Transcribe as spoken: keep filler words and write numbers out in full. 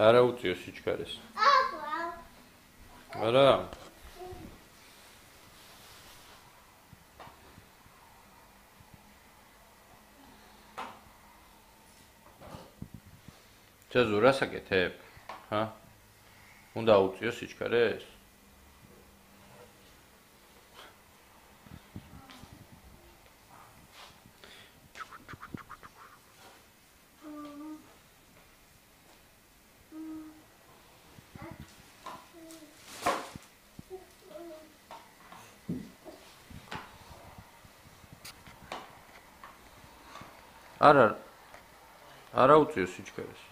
არა უწიო სიჩქარეს. არა. ძეზუ რა საკეთებ? ჰა? უნდა უწიო სიჩქარეს? არა არა უწიო სიჩქარეს.